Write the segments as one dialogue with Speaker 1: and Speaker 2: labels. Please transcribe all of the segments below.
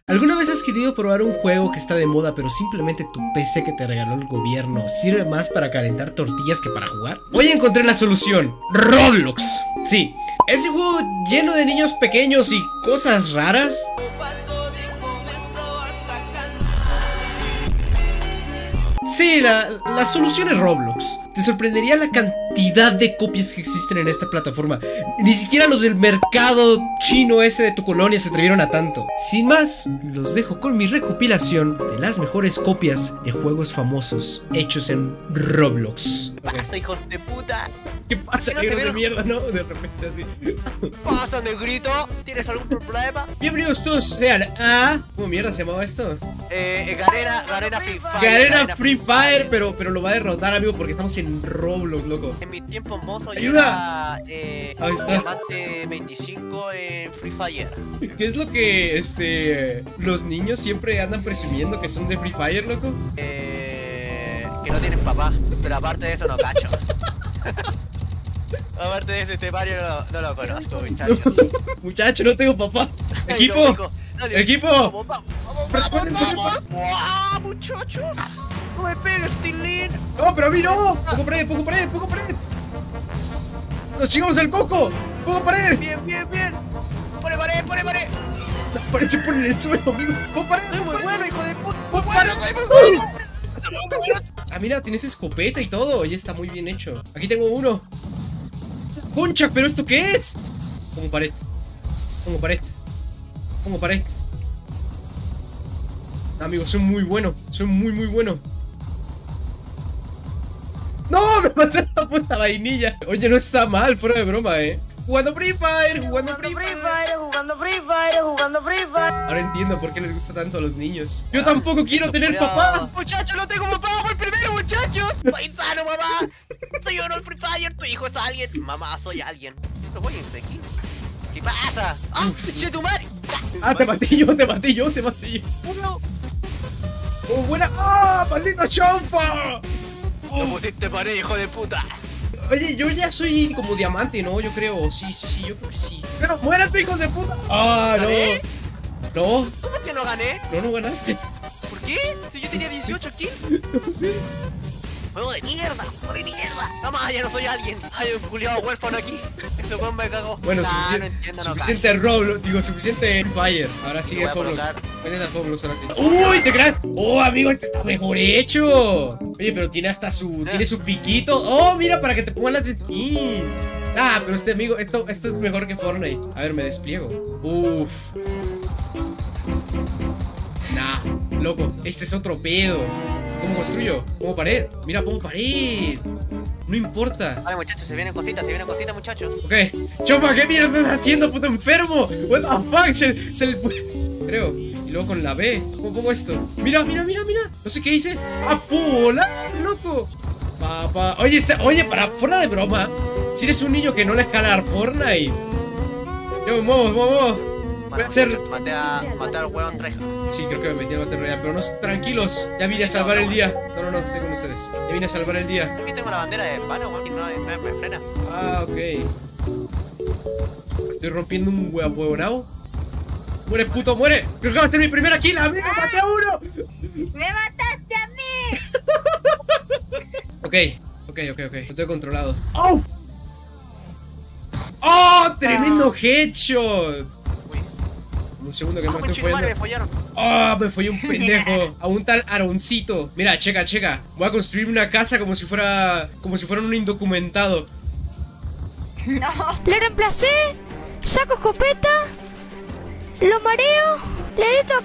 Speaker 1: ¿Alguna vez has querido probar un juego que está de moda pero simplemente tu PC que te regaló el gobierno sirve más para calentar tortillas que para jugar? Hoy encontré la solución, Roblox. Sí, ese juego lleno de niños pequeños y cosas raras. Sí, la solución es Roblox. Te sorprendería la cantidad de copias que existen en esta plataforma. Ni siquiera los del mercado chino ese de tu colonia se atrevieron a tanto. Sin más, los dejo con mi recopilación de las mejores copias de juegos famosos hechos en Roblox.
Speaker 2: Pasa, hijos de puta.
Speaker 1: ¿Qué pasa,
Speaker 2: ¿No
Speaker 1: negros
Speaker 2: te
Speaker 1: de
Speaker 2: vieron?
Speaker 1: mierda, no? De repente así.
Speaker 2: Pasa, negrito. ¿Tienes algún problema?
Speaker 1: Bienvenidos todos sean a... ¿Cómo mierda se llamaba esto?
Speaker 2: Garena Free Fire.
Speaker 1: Garena Free Fire, pero lo va a derrotar, amigo, porque estamos en Roblox, loco.
Speaker 2: En mi tiempo mozo yo
Speaker 1: ¡Ayuda!
Speaker 2: era
Speaker 1: Ahí está.
Speaker 2: diamante 25 en Free Fire.
Speaker 1: ¿Qué es lo que, los niños siempre andan presumiendo que son de Free Fire, loco?
Speaker 2: Que no tienen papá. Pero aparte de eso no cacho. Aparte de ese temario no lo conozco, muchachos.
Speaker 1: Muchacho, no tengo papá.
Speaker 2: Ay,
Speaker 1: ¡Equipo!
Speaker 2: no, chico, dale.
Speaker 1: ¡Equipo!
Speaker 2: Vamos, vamos. ¡Buah, muchachos! ¡No me pegues, Tilín!
Speaker 1: ¡No, pero a mí no! ¡Poco pared, poco pared, poco pared! ¡Nos chingamos el coco! ¡Poco pared!
Speaker 2: Bien, bien, bien. Pone pared, pone pared.
Speaker 1: La pared se pone en el suelo, amigo. ¡Poco pared!
Speaker 2: Soy muy bueno, hijo de puta.
Speaker 1: ¡Poco
Speaker 2: Bueno,
Speaker 1: pared!
Speaker 2: soy muy bueno.
Speaker 1: Ah, mira, tienes escopeta y todo. Ya está muy bien hecho. Aquí tengo uno. ¡Concha! ¿Pero esto qué es? Pongo pared. Pongo pared. Pongo pared. Amigo, soy muy bueno. Soy muy bueno. ¡No! ¡Me maté la puta vainilla! Oye, no está mal, fuera de broma, Jugando Free Fire, jugando Free Fire.
Speaker 3: Jugando Free Fire, jugando Free Fire.
Speaker 1: Ahora entiendo por qué les gusta tanto a los niños. Yo tampoco quiero tener papá.
Speaker 2: Muchachos, no tengo papá, voy primero, muchachos. Soy sano, mamá. Soy yo, no el Free Fire. Tu hijo es alguien. Mamá, soy alguien. No voy en sequín. ¿Qué pasa? ¡Ah! ¡Che tu madre!
Speaker 1: Ah, te maté yo, te maté yo, te maté yo.
Speaker 2: No,
Speaker 1: ¡Oh, buena! ¡Ah, maldita chaufa!
Speaker 2: no pusiste pared, hijo de puta.
Speaker 1: Oye, yo ya soy como diamante, ¿no? Yo creo, sí, yo creo que sí. Pero muérete, hijo de puta. Ah,
Speaker 2: ¿Gané?
Speaker 1: no. No,
Speaker 2: ¿Cómo que no gané?
Speaker 1: no ganaste.
Speaker 2: ¿Por qué? Si yo tenía 18 kills.
Speaker 1: No sé.
Speaker 2: Juego de mierda, juego de mierda. Mamá, ya no soy alguien. Hay un culiado huérfano aquí. Este weón me cagó.
Speaker 1: Bueno,
Speaker 2: Nah,
Speaker 1: suficiente,
Speaker 2: no entiendo, no
Speaker 1: suficiente Roblox, digo, suficiente Free Fire. Ahora sigue
Speaker 2: Lo voy a
Speaker 1: Roblox.
Speaker 2: colocar.
Speaker 1: Vete al Roblox ahora sí. ¡Uy, te creas! ¡Oh, amigo, este está mejor hecho! Oye, pero tiene hasta tiene su piquito. ¡Oh, mira, para que te pongan las skins! Ah, pero este amigo, esto es mejor que Fortnite. A ver, me despliego. Uf. Nah, loco, este es otro pedo. ¿Cómo construyo? Pongo pared. Mira, pongo pared. No importa.
Speaker 2: Vale, muchachos, se vienen cositas, muchachos.
Speaker 1: Ok. Chopa, ¿qué mierda estás haciendo, puto enfermo? What the fuck, se le... Creo. Y luego con la B. ¿Cómo pongo esto? Mira. No sé qué hice. ¡A volar, loco! Papá. Oye, para fuera de broma. Si eres un niño que no le escala Fortnite. Yo, vamos. Voy a hacer...
Speaker 2: Maté al huevón Treja.
Speaker 1: Sí, creo que me metí en Battle Royale, pero no, tranquilos. Ya vine a salvar el día. No, estoy con ustedes. Ya vine a salvar el día.
Speaker 2: Aquí tengo la bandera de España, weón, y no me frena.
Speaker 1: Ah, ok. Estoy rompiendo un huevonao. Muere, puto, muere. Creo que va a ser mi primera kill. ¡A mí me maté a uno!
Speaker 3: ¡Me mataste a mí!
Speaker 1: Ok. Lo tengo controlado. ¡Oh! ¡Oh! ¡Tremendo headshot!
Speaker 2: Uy.
Speaker 1: Un segundo que no estoy
Speaker 2: Conchetumare,
Speaker 1: follando.
Speaker 2: me follaron.
Speaker 1: ¡Oh! Me follé un pendejo. A un tal Aroncito. Mira, checa. Voy a construir una casa como si fuera un indocumentado.
Speaker 3: No.
Speaker 4: Le reemplacé, saco escopeta, lo mareo, le edito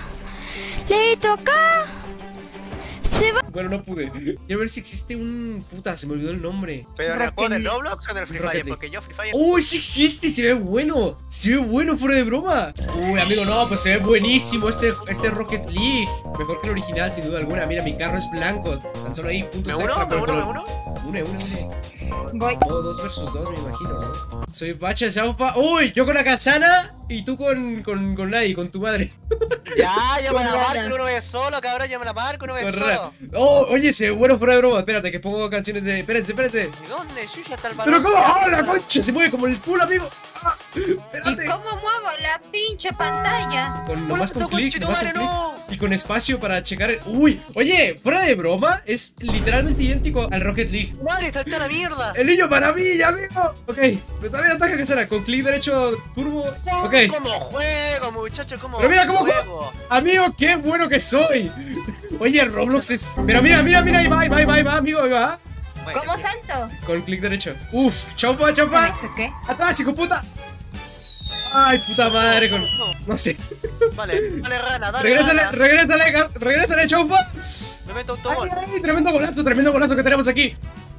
Speaker 4: acá, se va.
Speaker 1: Bueno, no pude. Quiero ver si existe un... Puta, se me olvidó el nombre.
Speaker 2: Pero en el juego de
Speaker 3: Rocket League.
Speaker 2: Roblox o en el Free
Speaker 1: Rocket
Speaker 2: Fire,
Speaker 1: League.
Speaker 2: porque yo Free Fire.
Speaker 1: ¡Uy, sí existe! Se ve bueno. Se ve bueno, fuera de broma. Uy, amigo, no, pues se ve buenísimo este Rocket League. Mejor que el original, sin duda alguna. Mira, mi carro es blanco. Tan solo ahí puntos
Speaker 2: ¿Me
Speaker 1: extra
Speaker 2: uno?
Speaker 1: por el
Speaker 2: ¿Me
Speaker 1: color.
Speaker 2: uno?
Speaker 1: Une.
Speaker 3: Voy.
Speaker 1: Oh, 2 versus 2, me imagino, ¿no? Soy Bacha Chaufa. ¡Uy! Yo con la Kazana y tú con nadie, con tu madre.
Speaker 2: Ya me la
Speaker 3: Con
Speaker 2: marco
Speaker 3: rara.
Speaker 2: una vez solo, cabrón, ya me la marco una vez
Speaker 1: Con
Speaker 2: solo.
Speaker 1: rara. Oh, oye, se ve bueno fuera de broma. Espérate, que pongo canciones de... Espérense.
Speaker 2: ¿Y dónde? Chucha está el balón.
Speaker 1: ¿Pero cómo? ¡Oh, la concha! Se mueve como el culo, amigo. Ah,
Speaker 3: ¿Y
Speaker 1: espérate.
Speaker 3: cómo muevo la la pinche pantalla.
Speaker 1: Nomás con clic, nomás con clic.
Speaker 2: no.
Speaker 1: Y con espacio para checar. Uy, oye, fuera de broma, es literalmente idéntico al Rocket League.
Speaker 2: Vale, salta la mierda.
Speaker 1: El niño maravilla, amigo. Ok, pero también ataca que será con clic derecho turbo. Ok,
Speaker 2: Como juego, muchacho, como
Speaker 1: pero mira cómo
Speaker 2: juego.
Speaker 1: amigo, qué bueno que soy. Oye, Roblox es. Pero mira, mira, mira, ahí va, ahí va, ahí va, ahí va, amigo, ahí va.
Speaker 2: Bueno,
Speaker 3: ¿Cómo
Speaker 2: que-
Speaker 3: salto?
Speaker 1: Con clic derecho. Uf, chaufa, chaufa.
Speaker 3: ¿Qué?
Speaker 1: Atrás, hijo puta. Ay, puta madre, con. No sé.
Speaker 2: Vale, dale rana, dale
Speaker 1: Regrésale,
Speaker 2: rana.
Speaker 1: regrésale, regrésale, chaufa.
Speaker 2: Me meto
Speaker 1: Ay,
Speaker 2: autogol.
Speaker 1: ay, tremendo golazo que tenemos aquí.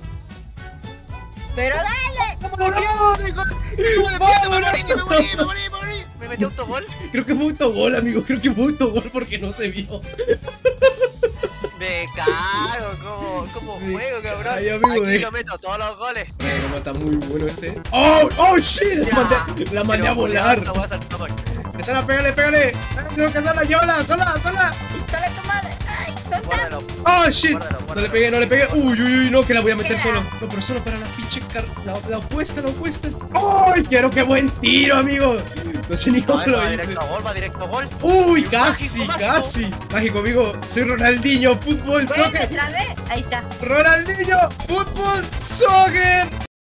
Speaker 3: Pero dale.
Speaker 2: Me metí autogol.
Speaker 1: Creo que fue autogol, amigo. Creo que fue autogol porque no se vio.
Speaker 2: Me cago, como juego, cabrón.
Speaker 1: Ay, amigo,
Speaker 2: Aquí
Speaker 1: deja.
Speaker 2: yo meto todos los goles.
Speaker 1: No, está muy bueno este. ¡Oh! ¡Oh, shit! La mandé a volar.
Speaker 2: No voy a saltar gol.
Speaker 1: Casala, pégale, pégale. Tengo que darla, llévala, sola, sola.
Speaker 3: Sale tu madre. Ay, ¿dónde?
Speaker 2: Guárdalo.
Speaker 1: ¡Oh, shit!
Speaker 2: Guárdalo,
Speaker 1: No
Speaker 2: guárdalo.
Speaker 1: le pegué, no le pegué. Uy, uy, uy, no, que la voy a meter
Speaker 3: Mira.
Speaker 1: solo. No, pero solo para la pinche la opuesta, la opuesta. ¡Ay, quiero qué buen tiro, amigo! No sé ni cómo
Speaker 2: No,
Speaker 1: lo
Speaker 2: va
Speaker 1: hice.
Speaker 2: directo a gol, va directo a gol.
Speaker 1: Uy,
Speaker 2: Mágico,
Speaker 1: casi,
Speaker 2: mágico.
Speaker 1: casi. Mágico, amigo. Soy Ronaldinho, fútbol,
Speaker 3: Bueno,
Speaker 1: soccer.
Speaker 3: otra vez. Ahí está.
Speaker 1: Ronaldinho, fútbol, soccer.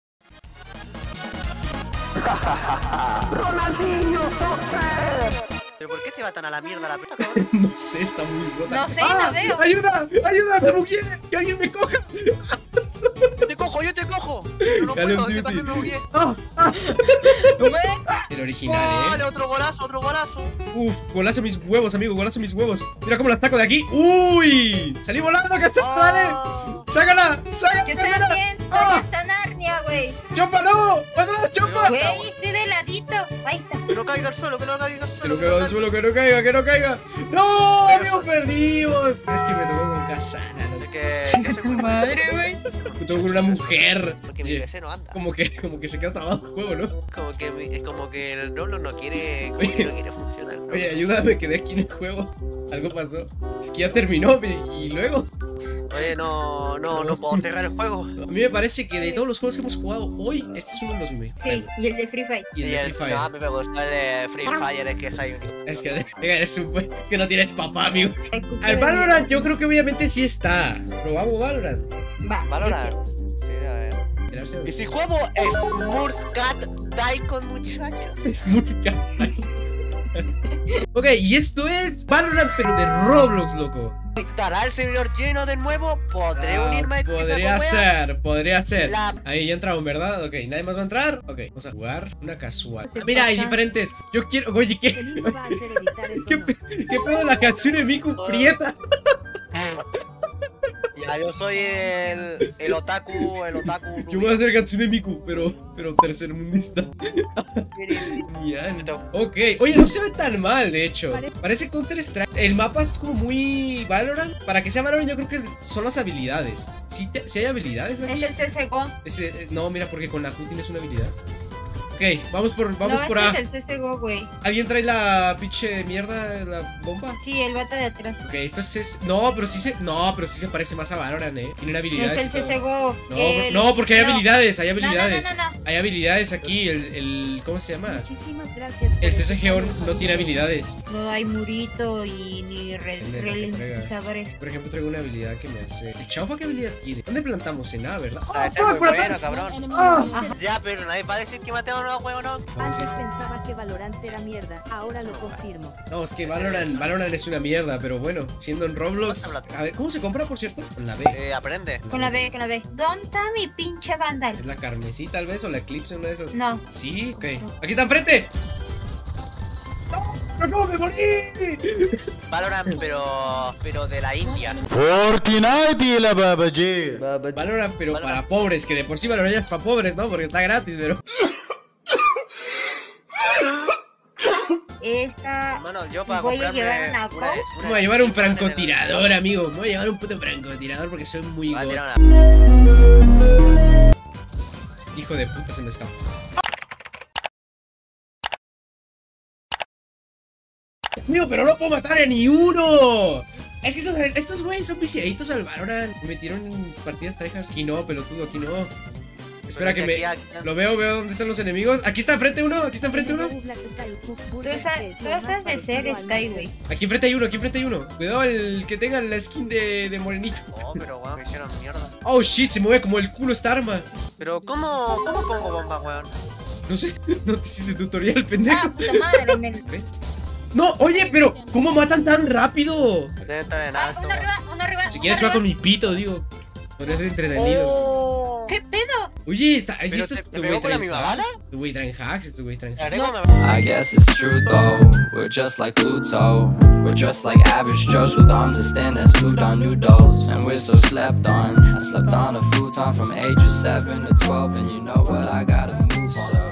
Speaker 2: ¿Pero por qué se va tan a la mierda la puta, cabrón?
Speaker 1: No sé, está muy rota.
Speaker 3: No sé, no veo.
Speaker 1: ¡Ayuda! ¡Ayuda! ¡Me bugueé! ¡Que alguien me coja!
Speaker 2: Yo te cojo, yo te cojo. Pero no
Speaker 1: Call of
Speaker 2: puedo, yo
Speaker 1: Duty.
Speaker 2: también me bugué.
Speaker 1: ¡Ah! ¡Ah!
Speaker 3: Bueno.
Speaker 1: El original,
Speaker 2: Vale, otro golazo, otro golazo.
Speaker 1: Uf, golazo mis huevos, amigo, golazo mis huevos. Mira cómo las taco de aquí. ¡Uy! ¡Salí volando, Casala! ¡Dale!
Speaker 2: Oh.
Speaker 1: ¡Sácala! ¡Sácala!
Speaker 3: Yo
Speaker 1: ¡Sácala!
Speaker 3: también. Soy
Speaker 1: ¡Ah!
Speaker 3: hasta Narnia, güey.
Speaker 1: ¡Chopa, no! ¡Atrás, chopa!
Speaker 3: Güey, estoy de ladito. Ahí está.
Speaker 2: Que no caiga al suelo, que no caiga al
Speaker 1: Que
Speaker 2: suelo.
Speaker 1: no caiga al suelo, que no caiga, que no caiga. ¡No! ¡Amigos, perdimos! Es que me tocó con Casana, ¿no?
Speaker 2: Es que soy muy
Speaker 3: Madre, güey.
Speaker 1: Me tocó con una mujer.
Speaker 2: Porque mi PC no anda.
Speaker 1: Como que se quedó trabado el juego, ¿no?
Speaker 2: Como que el Roblox no quiere, como que no quiere funcionar. ¿no?
Speaker 1: Oye, ayúdame, quedé aquí en el juego. Algo pasó. Es que ya terminó, y luego.
Speaker 2: Oye, no puedo cerrar el juego.
Speaker 1: A mí me parece que de todos los juegos que hemos jugado hoy, este es uno de los mejores.
Speaker 3: Sí, y el de Free Fire.
Speaker 1: Y el de Free Fire.
Speaker 2: No, a mí me gusta el de Free Fire, es que soy un...
Speaker 1: Es que, venga, eres un que no tienes papá, amigo.
Speaker 3: Ay, pues,
Speaker 1: Al Valorant yo creo que obviamente sí está. Probamos Valorant.
Speaker 3: Va.
Speaker 2: Valorant. Sí, a ver.
Speaker 1: Tirarse
Speaker 2: Y si juego Smurfcat Daikon, muchachos.
Speaker 1: Es muy caro. Ok, y esto es Valorant, pero de Roblox, loco.
Speaker 2: ¿Estará el servidor lleno de nuevo? ¿Podré unirme a este
Speaker 1: Podría
Speaker 2: wea?
Speaker 1: ser, podría ser.
Speaker 2: La-
Speaker 1: Ahí ya entramos, ¿verdad? Ok, ¿nadie más va a entrar? Ok, vamos a jugar una casual.
Speaker 3: Se
Speaker 1: Mira, hay
Speaker 3: pasa.
Speaker 1: diferentes. Yo quiero. Oye, ¿qué?
Speaker 5: Feliz va a hacer evitar eso.
Speaker 1: ¿Qué,
Speaker 5: no.
Speaker 1: ¿Qué pedo la Katsune Miku prieta?
Speaker 2: Ya, yo soy el otaku,
Speaker 1: Yo voy a hacer Katsune Miku, pero tercermundista. Genial. Ok, oye, no se ve tan mal, de hecho. Parece Counter-Strike. El mapa es como muy Valorant. Para que sea Valorant, yo creo que son las habilidades. ¿Sí, hay habilidades aquí?
Speaker 3: Es el CSGO.
Speaker 1: No, mira, porque con la Q tienes una habilidad. Ok, vamos por
Speaker 3: No,
Speaker 1: A.
Speaker 3: este es el CSGO, güey.
Speaker 1: ¿Alguien trae la pinche mierda, la bomba?
Speaker 3: Sí, el bata de atrás.
Speaker 1: Ok, esto es. No, pero sí se parece más a Valorant, Tienen
Speaker 3: No
Speaker 1: habilidades.
Speaker 3: es
Speaker 1: y
Speaker 3: el
Speaker 1: todo.
Speaker 3: CSGO.
Speaker 1: No, porque hay
Speaker 3: no.
Speaker 1: habilidades, hay
Speaker 3: No, no,
Speaker 1: habilidades.
Speaker 3: no.
Speaker 1: Hay habilidades aquí, ¿cómo se llama?
Speaker 5: Muchísimas gracias. por
Speaker 1: El
Speaker 5: ese
Speaker 1: CSGO
Speaker 5: saludo,
Speaker 1: no tiene
Speaker 5: amigo.
Speaker 1: habilidades.
Speaker 3: No hay murito y ni
Speaker 1: Depende de lo que
Speaker 3: ralentizadores.
Speaker 1: traigas. Por ejemplo, traigo una habilidad que me hace. ¿El Chaufa qué habilidad tiene? ¿Dónde plantamos? En A, ¿verdad?
Speaker 2: Ah, está muy
Speaker 1: por
Speaker 2: bueno,
Speaker 1: atrás.
Speaker 2: cabrón.
Speaker 5: Enemigo
Speaker 1: Ah.
Speaker 5: delante.
Speaker 2: Ya, pero nadie va a decir que Mateo no juega, ¿no?
Speaker 1: ¿Cómo
Speaker 5: Antes
Speaker 1: así?
Speaker 5: pensaba que Valorant era mierda, ahora lo confirmo.
Speaker 1: No, es que Valorant es una mierda, pero bueno, siendo en Roblox. A ver, ¿cómo se compra, por cierto? Con la B.
Speaker 2: Aprende.
Speaker 3: Con la B, con la B. ¿Dónde está mi pinche vandal?
Speaker 1: ¿Es la carmesí tal vez o la Eclipse, una de esas?
Speaker 3: No.
Speaker 1: Sí, ok. ¡Aquí está enfrente! ¡No! ¡Pero cómo me morí!
Speaker 2: Valorant, pero de la India.
Speaker 6: Fortnite la babaji.
Speaker 1: Valorant, pero
Speaker 2: Valorant.
Speaker 1: para pobres, que de por sí Valorant ya es para pobres, ¿no? Porque está gratis, pero.
Speaker 3: Esta.
Speaker 2: Bueno, yo para
Speaker 3: Voy a
Speaker 2: comprarme
Speaker 3: llevar una
Speaker 2: una-
Speaker 1: Me voy a llevar un francotirador, amigo. Me voy a llevar un puto francotirador porque soy muy
Speaker 2: Va a
Speaker 1: god.
Speaker 2: tirar una-
Speaker 1: Hijo de puta, se me escapa. Amigo, pero no puedo matar a ni uno. Es que estos güeyes son viciaditos al Valorant. Me metieron en partidas tryhards. Aquí no, pelotudo, aquí no. Espera que me...
Speaker 2: Aquí,
Speaker 1: Lo veo dónde están los enemigos. Aquí está enfrente uno, aquí está enfrente uno.
Speaker 3: Tú estás de ser Sky, güey.
Speaker 1: Aquí enfrente hay uno, aquí enfrente hay uno. Cuidado el que tenga la skin de morenito.
Speaker 2: Oh, pero weón, me hicieron mierda.
Speaker 1: Oh shit, se mueve como el culo esta arma.
Speaker 2: Pero, ¿cómo pongo bomba, weón?
Speaker 1: No sé, no te hiciste tutorial, pendejo.
Speaker 3: Ah, puta madre, men.
Speaker 1: ¿Ve? No, oye, pero ¿cómo matan tan rápido?
Speaker 2: Debe estar en
Speaker 3: Ah,
Speaker 2: alto.
Speaker 3: uno arriba, uno arriba.
Speaker 1: Si
Speaker 3: uno
Speaker 1: quieres jugar con
Speaker 3: arriba.
Speaker 1: mi pito, digo. Podría ser entretenido.
Speaker 2: Oh.
Speaker 3: ¿Qué pedo?
Speaker 1: Oye, está. Ahí
Speaker 2: ¿Pero
Speaker 1: está.
Speaker 2: te pegó con la misma bala?
Speaker 1: Tu güey traen hacks, tu güey traen hacks.
Speaker 2: Agrego una-
Speaker 7: I guess it's true though, we're just like Pluto. We're just like average Joes with arms that stand as food on noodles. And we're so slept on. I slept on a futon from ages 7 to 12, and you know what, I gotta move on.